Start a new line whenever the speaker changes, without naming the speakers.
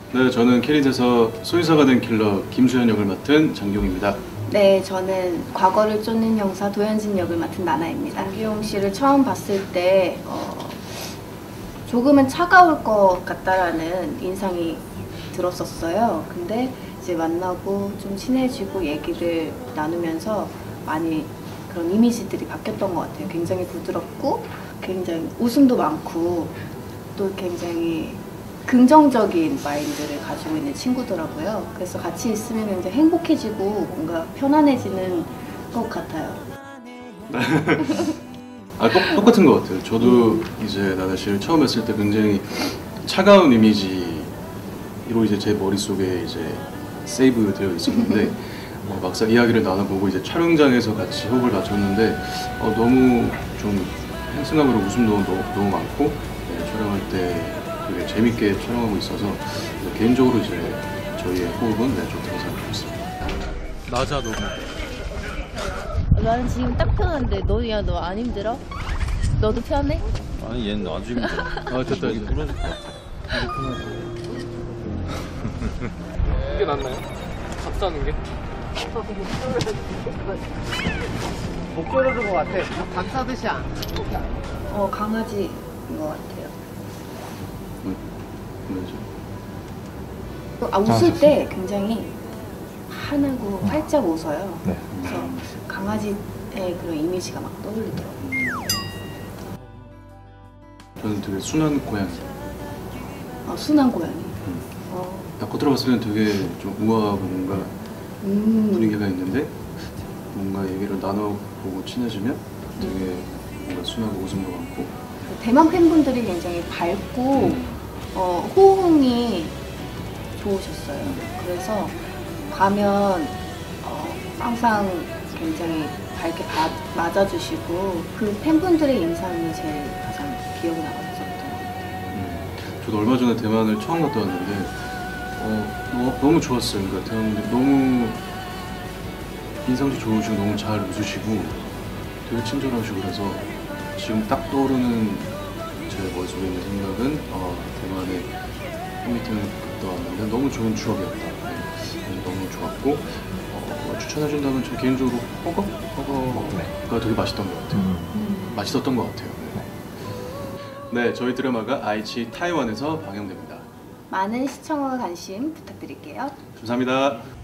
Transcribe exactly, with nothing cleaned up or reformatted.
네, 저는 캐릿에서 소유사가 된 킬러 김수현 역을 맡은 장기용입니다.
네, 저는 과거를 쫓는 형사 도현진 역을 맡은 나나입니다. 장기용 씨를 처음 봤을 때 어, 조금은 차가울 것 같다라는 인상이 들었었어요. 근데 이제 만나고 좀 친해지고 얘기를 나누면서 많이 그런 이미지들이 바뀌었던 것 같아요. 굉장히 부드럽고 굉장히 웃음도 많고 또 굉장히 긍정적인 마인드를 가지고 있는 친구더라고요. 그래서 같이 있으면 굉장히 행복해지고 뭔가 편안해지는 것 같아요.
아, 똑, 똑같은 것 같아요. 저도 이제 나나 씨를 처음 뵀을 때 굉장히 차가운 이미지로 이제 제 머릿속에 이제 세이브 되어 있었는데 어, 막상 이야기를 나눠보고 이제 촬영장에서 같이 호흡을 맞췄는데 어, 너무 좀 생생함으로 웃음도 너무, 너무 많고 네, 촬영할 때 되게 재밌게 촬영하고 있어서 네, 개인적으로 이제 저희의 호흡은 네, 좋다고 생각하고 있습니다.
맞아, 너무.
나는 지금 딱 편한데 너야 너 안 힘들어? 너도 편해?
아니, 얘는 아주 힘들어.
아, 됐다, 이제.
부러질 것 같아.
이게 낫나요? 밥 사는 게? 목 졸르는 것 같아. 밥 사듯이 안.
어, 강아지인 것 같아요.
뭐죠?
아, 웃을 때 굉장히 환하고 활짝 웃어요.
네.
그래서 강아지의 그런 이미지가 막 떠올리더라고요.
저는 되게 순한 고양이.
어, 순한 고양이.
음.
어,
딱 겉으로 봤을 때는 되게 좀 우아하고 뭔가
음.
분위기가 있는데 뭔가 얘기를 나눠보고 친해지면 되게 뭔가 순하고 웃음도 많고
대만 팬분들이 굉장히 밝고
음.
어, 호응이 좋으셨어요. 그래서 가면 어, 항상 굉장히 밝게 바, 맞아주시고 그 팬분들의 인상이 제일 가장 기억에 남았었던 것 같아요.
음. 저도 얼마 전에 대만을 처음 갔다 왔는데 어, 너, 너무 좋았어요. 그러니까 대한민국 너무 인상도 좋으시고 너무 잘 웃으시고 되게 친절하시고 그래서 지금 딱 떠오르는 제 머릿속에 있는 생각은 어, 대만에 팬미팅을 갔다 왔는데 너무 좋은 추억이었다. 네. 그래서 너무 좋았고 어, 추천해준다면 저 개인적으로 허거? 허거가 되게 맛있던 것 같아요.
음.
맛있었던 것 같아요. 네. 네, 저희 드라마가 아이치 타이완에서 방영됩니다.
많은 시청과 관심 부탁드릴게요.
감사합니다.